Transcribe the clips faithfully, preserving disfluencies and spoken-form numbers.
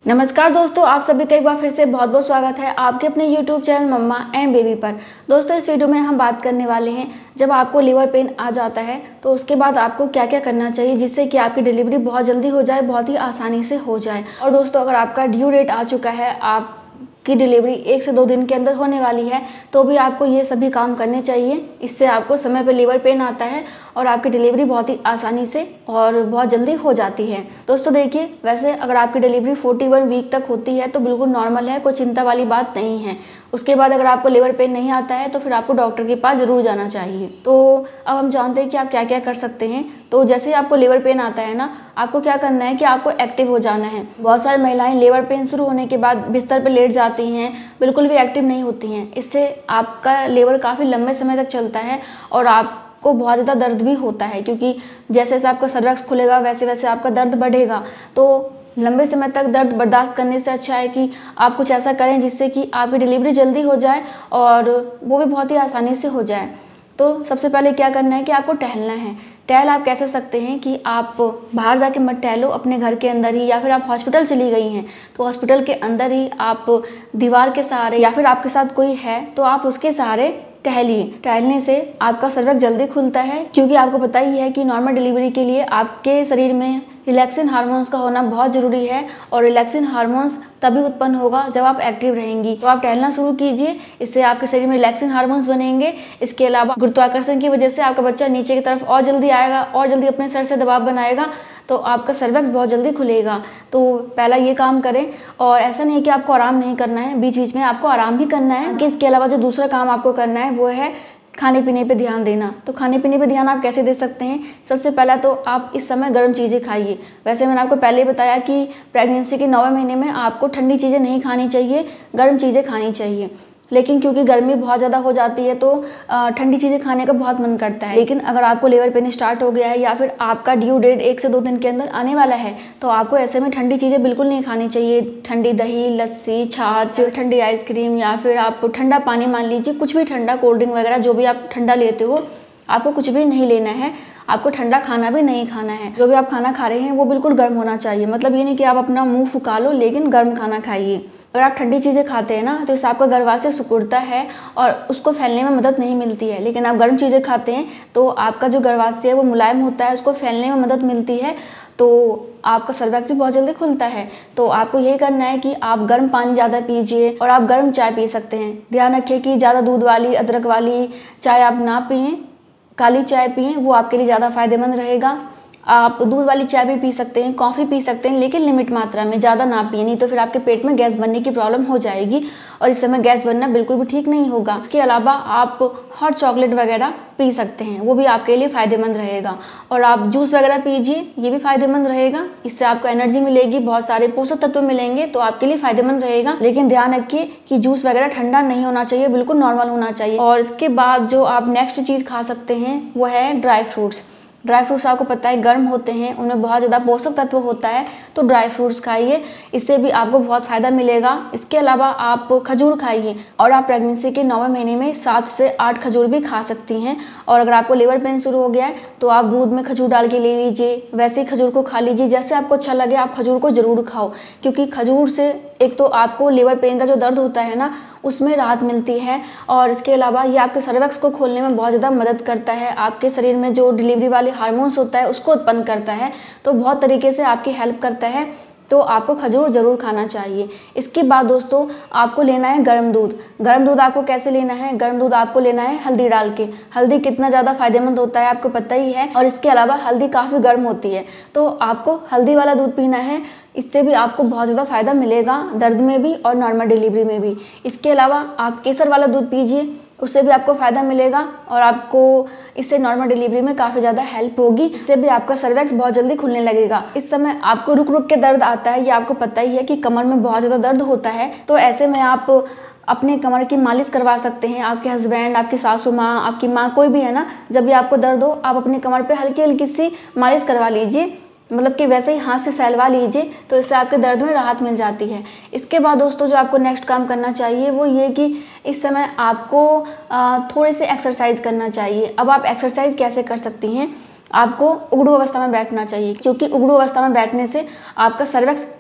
नमस्कार दोस्तों, आप सभी का एक बार फिर से बहुत बहुत स्वागत है आपके अपने YouTube channel mamma and baby पर। दोस्तों, इस वीडियो में हम बात करने वाले हैं जब आपको लीवर पेन आ जाता है तो उसके बाद आपको क्या क्या करना चाहिए जिससे कि आपकी डिलीवरी बहुत जल्दी हो जाए, बहुत ही आसानी से हो जाए। और दोस्तों, अगर आपका ड्यू डेट आ चुका है, आप की डिलीवरी एक से दो दिन के अंदर होने वाली है, तो भी आपको ये सभी काम करने चाहिए। इससे आपको समय पर लीवर पेन आता है और आपकी डिलीवरी बहुत ही आसानी से और बहुत जल्दी हो जाती है। दोस्तों देखिए, वैसे अगर आपकी डिलीवरी इकतालीस वीक तक होती है तो बिल्कुल नॉर्मल है, कोई चिंता वाली बात नहीं है। उसके बाद अगर आपको लीवर पेन नहीं आता है तो फिर आपको डॉक्टर के पास ज़रूर जाना चाहिए। तो अब हम जानते हैं कि आप क्या क्या कर सकते हैं। तो जैसे ही आपको लीवर पेन आता है ना, आपको क्या करना है कि आपको एक्टिव हो जाना है। बहुत सारी महिलाएं लीवर पेन शुरू होने के बाद बिस्तर पर लेट जाती हैं, बिल्कुल भी एक्टिव नहीं होती हैं। इससे आपका लीवर काफ़ी लंबे समय तक चलता है और आप को बहुत ज़्यादा दर्द भी होता है, क्योंकि जैसे जैसे आपका सर्वैक्स खुलेगा वैसे वैसे आपका दर्द बढ़ेगा। तो लंबे समय तक दर्द बर्दाश्त करने से अच्छा है कि आप कुछ ऐसा करें जिससे कि आपकी डिलीवरी जल्दी हो जाए और वो भी बहुत ही आसानी से हो जाए। तो सबसे पहले क्या करना है कि आपको टहलना है। टहल आप कैसे सकते हैं कि आप बाहर जाके मत टहलो, अपने घर के अंदर ही, या फिर आप हॉस्पिटल चली गई हैं तो हॉस्पिटल के अंदर ही आप दीवार के सहारे, या फिर आपके साथ कोई है तो आप उसके सहारे टहलिए। टहलने से आपका सर्वैक्स जल्दी खुलता है, क्योंकि आपको पता ही है कि नॉर्मल डिलीवरी के लिए आपके शरीर में रिलैक्सिन हार्मोन्स का होना बहुत ज़रूरी है और रिलैक्सिन हार्मोन्स तभी उत्पन्न होगा जब आप एक्टिव रहेंगी। तो आप टहलना शुरू कीजिए, इससे आपके शरीर में रिलैक्सिन हार्मोन्स बनेंगे। इसके अलावा गुरुत्वाकर्षण की वजह से आपका बच्चा नीचे की तरफ और जल्दी आएगा और जल्दी अपने सर से दबाव बनाएगा, तो आपका सर्वैक्स बहुत जल्दी खुलेगा। तो पहला ये काम करें। और ऐसा नहीं है कि आपको आराम नहीं करना है, बीच बीच में आपको आराम भी करना है। कि इसके अलावा जो दूसरा काम आपको करना है वो है खाने पीने पे ध्यान देना। तो खाने पीने पे ध्यान आप कैसे दे सकते हैं? सबसे पहला तो आप इस समय गर्म चीज़ें खाइए। वैसे मैंने आपको पहले ही बताया कि प्रेगनेंसी के नौवें महीने में आपको ठंडी चीज़ें नहीं खानी चाहिए, गर्म चीज़ें खानी चाहिए। लेकिन क्योंकि गर्मी बहुत ज़्यादा हो जाती है तो ठंडी चीज़ें खाने का बहुत मन करता है। लेकिन अगर आपको लीवर पेन स्टार्ट हो गया है या फिर आपका ड्यू डेट एक से दो दिन के अंदर आने वाला है तो आपको ऐसे में ठंडी चीज़ें बिल्कुल नहीं खानी चाहिए। ठंडी दही, लस्सी, छाछ, ठंडी आइसक्रीम, या फिर आप ठंडा पानी मान लीजिए, कुछ भी ठंडा, कोल्ड ड्रिंक वगैरह जो भी आप ठंडा लेते हो, आपको कुछ भी नहीं लेना है। आपको ठंडा खाना भी नहीं खाना है। जो भी आप खाना खा रहे हैं वो बिल्कुल गर्म होना चाहिए। मतलब ये नहीं कि आप अपना मुंह फुका लो, लेकिन गर्म खाना खाइए। अगर आप ठंडी चीज़ें खाते हैं ना तो इससे आपका गर्भाशय सिकुड़ता है और उसको फैलने में मदद नहीं मिलती है। लेकिन आप गर्म चीज़ें खाते हैं तो आपका जो गर्भाशय है वो मुलायम होता है, उसको फैलने में मदद मिलती है, तो आपका सर्वैक्स भी बहुत जल्दी खुलता है। तो आपको यही करना है कि आप गर्म पानी ज़्यादा पीजिए और आप गर्म चाय पी सकते हैं। ध्यान रखिए कि ज़्यादा दूध वाली, अदरक वाली चाय आप ना पिएं, काली चाय पिएं, वो आपके लिए ज़्यादा फायदेमंद रहेगा। आप दूध वाली चाय भी पी सकते हैं, कॉफ़ी पी सकते हैं, लेकिन लिमिट मात्रा में, ज़्यादा ना पिए, नहीं तो फिर आपके पेट में गैस बनने की प्रॉब्लम हो जाएगी और इस समय गैस बनना बिल्कुल भी ठीक नहीं होगा। इसके अलावा आप हॉट चॉकलेट वगैरह पी सकते हैं, वो भी आपके लिए फ़ायदेमंद रहेगा। और आप जूस वगैरह पीजिए, ये भी फ़ायदेमंद रहेगा। इससे आपको एनर्जी मिलेगी, बहुत सारे पोषक तत्व मिलेंगे, तो आपके लिए फ़ायदेमंद रहेगा। लेकिन ध्यान रखिए कि जूस वगैरह ठंडा नहीं होना चाहिए, बिल्कुल नॉर्मल होना चाहिए। और इसके बाद जो आप नेक्स्ट चीज़ खा सकते हैं वो है ड्राई फ्रूट्स। ड्राई फ्रूट्स आपको पता है गर्म होते हैं, उनमें बहुत ज़्यादा पोषक तत्व होता है, तो ड्राई फ्रूट्स खाइए, इससे भी आपको बहुत फ़ायदा मिलेगा। इसके अलावा आप खजूर खाइए और आप प्रेगनेंसी के नौवें महीने में सात से आठ खजूर भी खा सकती हैं। और अगर आपको लीवर पेन शुरू हो गया है तो आप दूध में खजूर डाल के ले लीजिए, वैसे ही खजूर को खा लीजिए, जैसे आपको अच्छा लगे आप खजूर को ज़रूर खाओ। क्योंकि खजूर से एक तो आपको लीवर पेन का जो दर्द होता है ना उसमें राहत मिलती है, और इसके अलावा ये आपके सर्वैक्स को खोलने में बहुत ज़्यादा मदद करता है। आपके शरीर में जो डिलीवरी वाले हार्मोन्स होता है उसको उत्पन्न करता है, तो बहुत तरीके से आपकी हेल्प करता है। तो आपको खजूर ज़रूर खाना चाहिए। इसके बाद दोस्तों आपको लेना है गर्म दूध। गर्म दूध आपको कैसे लेना है? गर्म दूध आपको लेना है हल्दी डाल के। हल्दी कितना ज़्यादा फायदेमंद होता है आपको पता ही है, और इसके अलावा हल्दी काफ़ी गर्म होती है, तो आपको हल्दी वाला दूध पीना है। इससे भी आपको बहुत ज़्यादा फ़ायदा मिलेगा, दर्द में भी और नॉर्मल डिलीवरी में भी। इसके अलावा आप केसर वाला दूध पीजिए, उससे भी आपको फ़ायदा मिलेगा और आपको इससे नॉर्मल डिलीवरी में काफ़ी ज़्यादा हेल्प होगी। इससे भी आपका सर्वैक्स बहुत जल्दी खुलने लगेगा। इस समय आपको रुक रुक के दर्द आता है, ये आपको पता ही है कि कमर में बहुत ज़्यादा दर्द होता है, तो ऐसे में आप अपने कमर की मालिश करवा सकते हैं। आपके हस्बैंड, आपकी सासू माँ, आपकी माँ, कोई भी है ना, जब भी आपको दर्द हो आप अपनी कमर पे हल्की हल्की सी मालिश करवा लीजिए, मतलब कि वैसे ही हाथ से सहलवा लीजिए, तो इससे आपके दर्द में राहत मिल जाती है। इसके बाद दोस्तों जो आपको नेक्स्ट काम करना चाहिए वो ये कि इस समय आपको थोड़े से एक्सरसाइज करना चाहिए। अब आप एक्सरसाइज कैसे कर सकती हैं? आपको उगड़ू अवस्था में बैठना चाहिए, क्योंकि उगड़ू अवस्था में बैठने से आपका सर्वैक्स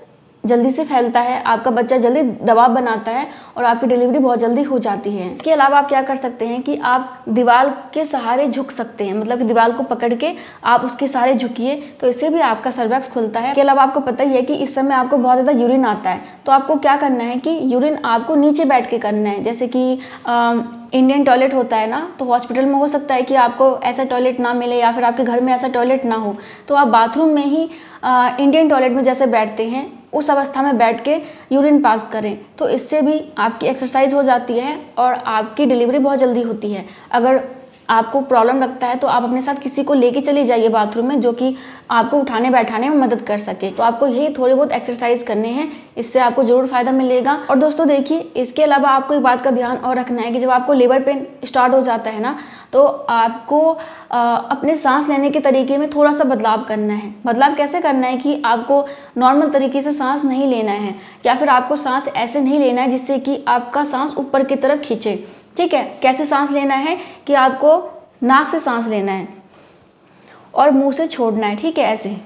जल्दी से फैलता है, आपका बच्चा जल्दी दबाव बनाता है और आपकी डिलीवरी बहुत जल्दी हो जाती है। इसके अलावा आप क्या कर सकते हैं कि आप दीवार के सहारे झुक सकते हैं, मतलब कि दीवार को पकड़ के आप उसके सहारे झुकिए, तो इससे भी आपका सर्वैक्स खुलता है। इसके अलावा आपको पता ही है कि इस समय आपको बहुत ज़्यादा यूरिन आता है, तो आपको क्या करना है कि यूरिन आपको नीचे बैठ के करना है। जैसे कि इंडियन टॉयलेट होता है ना, तो हॉस्पिटल में हो सकता है कि आपको ऐसा टॉयलेट ना मिले या फिर आपके घर में ऐसा टॉयलेट ना हो, तो आप बाथरूम में ही इंडियन टॉयलेट में जैसे बैठते हैं उस अवस्था में बैठ के यूरिन पास करें, तो इससे भी आपकी एक्सरसाइज हो जाती है और आपकी डिलीवरी बहुत जल्दी होती है। अगर आपको प्रॉब्लम लगता है तो आप अपने साथ किसी को लेके चले जाइए बाथरूम में, जो कि आपको उठाने बैठाने में मदद कर सके। तो आपको यही थोड़े बहुत एक्सरसाइज करने हैं, इससे आपको ज़रूर फायदा मिलेगा। और दोस्तों देखिए, इसके अलावा आपको एक बात का ध्यान और रखना है कि जब आपको लेबर पेन स्टार्ट हो जाता है ना, तो आपको आ, अपने सांस लेने के तरीके में थोड़ा सा बदलाव करना है। बदलाव कैसे करना है कि आपको नॉर्मल तरीके से सांस नहीं लेना है, या फिर आपको सांस ऐसे नहीं लेना है जिससे कि आपका सांस ऊपर की तरफ खींचे। ठीक है, कैसे सांस लेना है कि आपको नाक से सांस लेना है और मुंह से छोड़ना है। ठीक है, ऐसे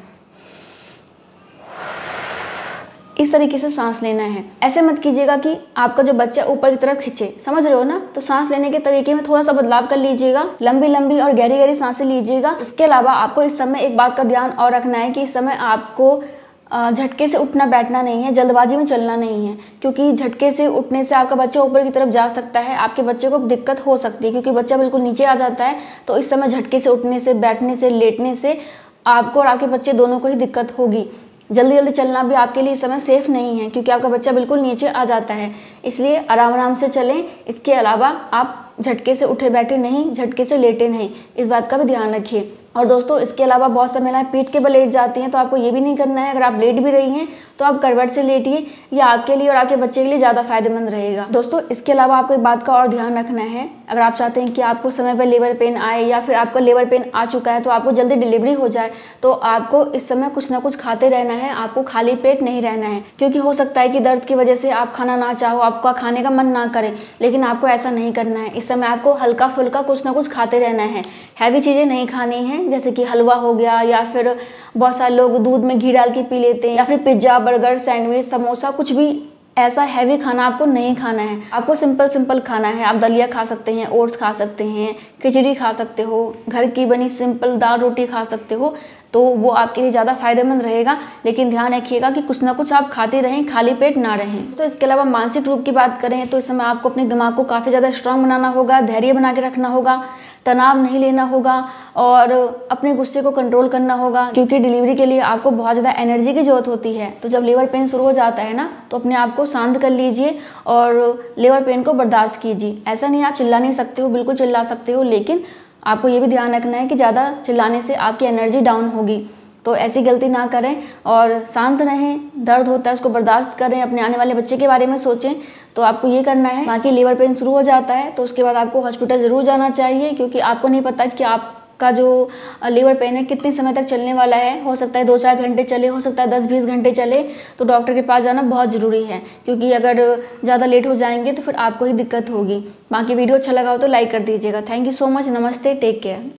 इस तरीके से सांस लेना है। ऐसे मत कीजिएगा कि आपका जो बच्चा ऊपर की तरफ खींचे, समझ रहे हो ना। तो सांस लेने के तरीके में थोड़ा सा बदलाव कर लीजिएगा, लंबी लंबी और गहरी गहरी सांसें लीजिएगा। इसके अलावा आपको इस समय एक बात का ध्यान और रखना है कि इस समय आपको झटके से उठना बैठना नहीं है, जल्दबाजी में चलना नहीं है, क्योंकि झटके से उठने से आपका बच्चा ऊपर की तरफ जा सकता है, आपके बच्चे को दिक्कत हो सकती है, क्योंकि बच्चा बिल्कुल नीचे आ जाता है। तो इस समय झटके से उठने से, बैठने से, लेटने से आपको और आपके बच्चे दोनों को ही दिक्कत होगी। जल्दी जल्दी चलना भी आपके लिए इस समय सेफ़ नहीं है, क्योंकि आपका बच्चा बिल्कुल नीचे आ जाता है, इसलिए आराम आराम से चलें। इसके अलावा आप झटके से उठे बैठे नहीं, झटके से लेटे नहीं, इस बात का भी ध्यान रखिए। और दोस्तों इसके अलावा बहुत सा महिलाएं पीठ के बल लेट जाती हैं, तो आपको ये भी नहीं करना है। अगर आप लेट भी रही हैं तो आप करवट से लेटिए, ये आपके लिए और आपके बच्चे के लिए ज़्यादा फायदेमंद रहेगा। दोस्तों इसके अलावा आपको एक बात का और ध्यान रखना है, अगर आप चाहते हैं कि आपको समय पर लेबर पेन आए या फिर आपको लेबर पेन आ चुका है तो आपको जल्दी डिलीवरी हो जाए, तो आपको इस समय कुछ ना कुछ खाते रहना है, आपको खाली पेट नहीं रहना है। क्योंकि हो सकता है कि दर्द की वजह से आप खाना ना चाहो, आपका खाने का मन ना करे, लेकिन आपको ऐसा नहीं करना है। इस समय आपको हल्का फुल्का कुछ ना कुछ खाते रहना है, हैवी चीज़ें नहीं खानी है, जैसे कि हलवा हो गया, या फिर बहुत सारे लोग दूध में घी डाल के पी लेते हैं, या फिर पिज्ज़ा, बर्गर, सैंडविच, समोसा, कुछ भी ऐसा हैवी खाना आपको नहीं खाना है। आपको सिंपल सिंपल खाना है। आप दलिया खा सकते हैं, ओट्स खा सकते हैं, खिचड़ी खा सकते हो, घर की बनी सिंपल दाल रोटी खा सकते हो, तो वो आपके लिए ज़्यादा फायदेमंद रहेगा। लेकिन ध्यान रखिएगा कि कुछ ना कुछ आप खाते रहें, खाली पेट ना रहें। तो इसके अलावा मानसिक रूप की बात करें तो इस समय आपको अपने दिमाग को काफ़ी ज़्यादा स्ट्रांग बनाना होगा, धैर्य बना के रखना होगा, तनाव नहीं लेना होगा और अपने गुस्से को कंट्रोल करना होगा, क्योंकि डिलीवरी के लिए आपको बहुत ज़्यादा एनर्जी की ज़रूरत होती है। तो जब लेबर पेन शुरू हो जाता है ना, तो अपने आप को शांत कर लीजिए और लेबर पेन को बर्दाश्त कीजिए। ऐसा नहीं आप चिल्ला नहीं सकते हो, बिल्कुल चिल्ला सकते हो, लेकिन आपको ये भी ध्यान रखना है कि ज़्यादा चिल्लाने से आपकी एनर्जी डाउन होगी। तो ऐसी गलती ना करें और शांत रहें। दर्द होता है उसको बर्दाश्त करें, अपने आने वाले बच्चे के बारे में सोचें। तो आपको ये करना है। बाकी लेबर पेन शुरू हो जाता है तो उसके बाद आपको हॉस्पिटल ज़रूर जाना चाहिए, क्योंकि आपको नहीं पता कि आपका जो लेबर पेन है कितने समय तक चलने वाला है। हो सकता है दो चार घंटे चले, हो सकता है दस बीस घंटे चले। तो डॉक्टर के पास जाना बहुत ज़रूरी है, क्योंकि अगर ज़्यादा लेट हो जाएंगे तो फिर आपको ही दिक्कत होगी। बाकी वीडियो अच्छा लगा हो तो लाइक कर दीजिएगा। Thank you so much. नमस्ते, टेक केयर।